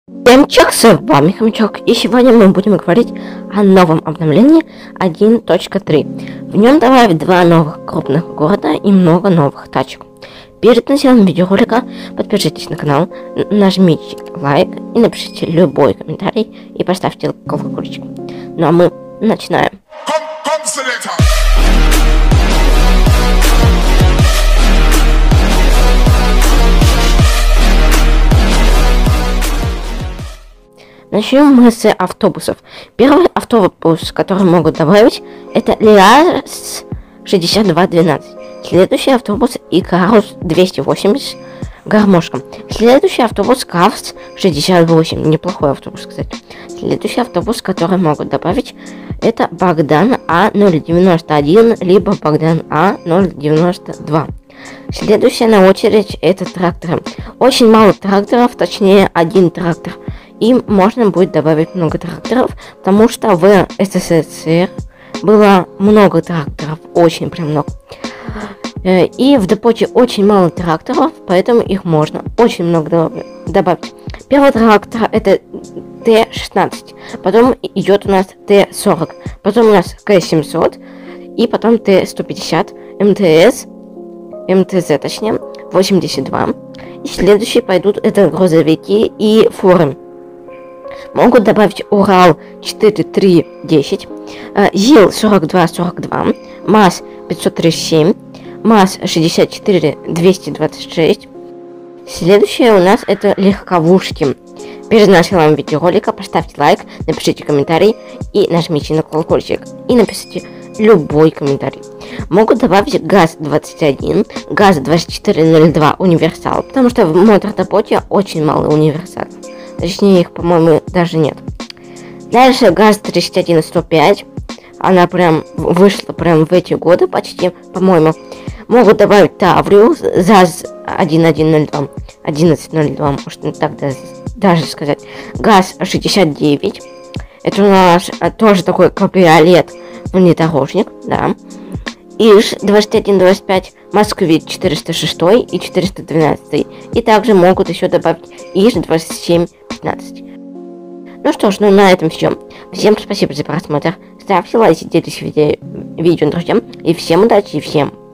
Всем чак, с вами Хомячок, и сегодня мы будем говорить о новом обновлении 1.3. В нем добавят два новых крупных города и много новых тачек. Перед началом видеоролика подпишитесь на канал, нажмите лайк и напишите любой комментарий и поставьте колокольчик. Ну а мы начинаем. Начнем мы с автобусов. Первый автобус, который могут добавить, это Liaz 6212. Следующий автобус Икарус 280 гармошка. Следующий автобус Кавс 68. Неплохой автобус, кстати. Следующий автобус, который могут добавить, это Богдан А091, либо Богдан А092. Следующая на очередь это тракторы. Очень мало тракторов, точнее один трактор. И можно будет добавить много тракторов, потому что в СССР было много тракторов, очень прям много. И в депоте очень мало тракторов, поэтому их можно очень много добавить. Первый трактор это Т-16, потом идет у нас Т-40, потом у нас К-700 и потом Т-150, МТЗ точнее, 82. И следующие пойдут это грузовики и фуры. Могут добавить Урал 4310, ЗИЛ 4242, МАЗ 537, МАЗ 64226. Следующее у нас это легковушки. Перед началом видеоролика поставьте лайк, напишите комментарий и нажмите на колокольчик. И напишите любой комментарий. Могут добавить ГАЗ-21, ГАЗ-2402 универсал, потому что в мотор-депоте очень мало универсалов. Точнее, их, по-моему, даже нет. Дальше ГАЗ-3105. Она прям вышла прям в эти годы почти, по-моему. Могут добавить Таврию, ЗАЗ-1102, 1102, можно так даже сказать. ГАЗ-69. Это у нас тоже такой кабриолет, внедорожник, да. ИЖ-2125, Москвич 406 и 412. И также могут еще добавить ИЖ-2715. Ну что ж, на этом все. Всем спасибо за просмотр. Ставьте лайки, делитесь видео друзьям. И всем удачи, и всем